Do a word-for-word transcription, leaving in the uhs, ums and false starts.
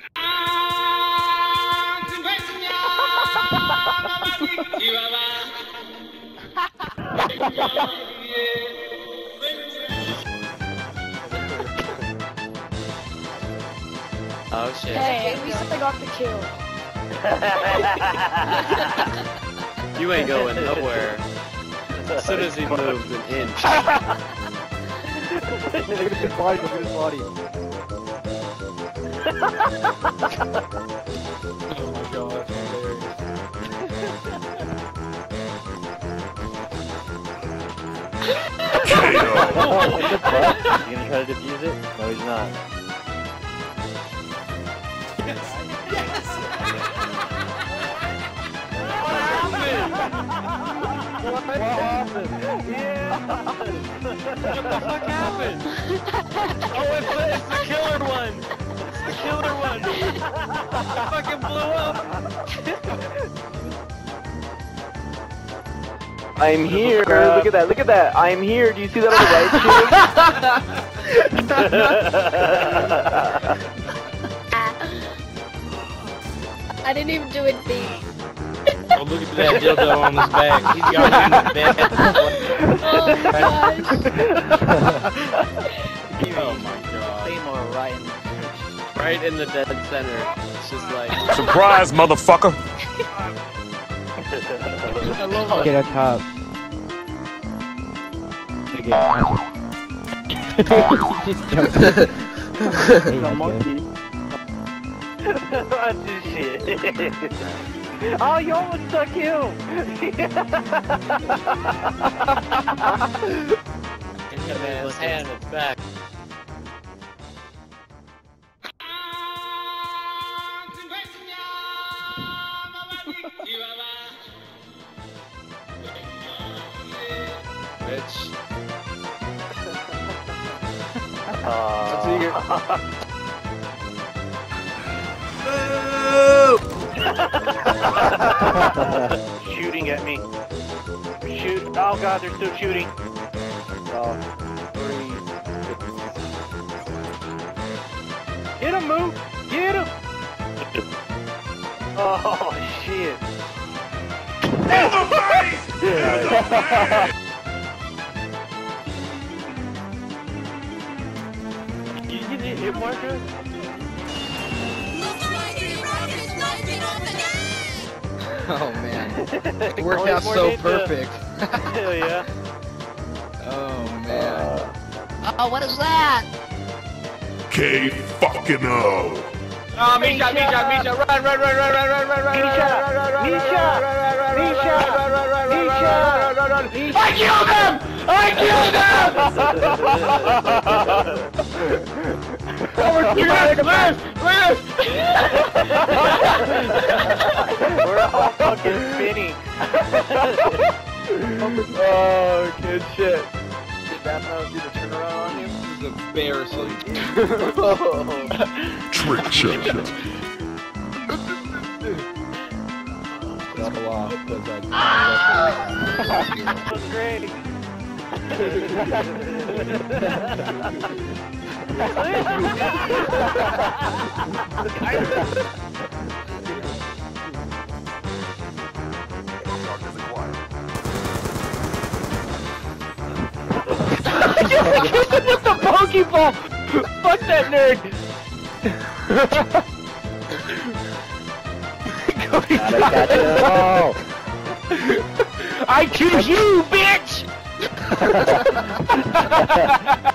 Oh shit. Hey, at least I got the kill. You ain't going nowhere. As soon as he moved an inch. Look at his body, look at his body. Oh my god, that's hilarious. K O! You gonna try to defuse it? No, he's not. Yes! Yes! What happened? Yeah! What the fuck happened? Oh, it's the, it's the killer one! It's the killer one! It fucking blew up! I'm here! Look at that, look at that! I'm here! Do you see that on the right, kid? I didn't even do it big. Oh, look at that dildo on his back. He's got it in the bed. Oh gosh. Oh my god. Seymour right in the Right in the dead center. It's just like... Surprise, motherfucker! Get up top. The monkey. That's this shit. Oh, you almost stuck him! Man, his hand is back. Bitch. Uh, shooting at me. Shoot. Oh god, they're still shooting. Oh, three. Get him, Moo! Get him! Oh, shit. Did you get the hit marker? Oh man, it worked out so perfect. Hell yeah. Oh man. Oh, what is that? K fucking O! Oh, Misha, Misha, Misha, run, run, run, run, run, run, run, run, Misha! Misha! Misha! Misha! I killed him! I killed him! Over to left, left, left! We're all fucking spinning. Oh, good shit. Did that mouse do the turnaround on you? This is embarrassing. Trick shot! Double off, because I That was great. With the Pokeball! Fuck that nerd! Oh. I choose you, bitch!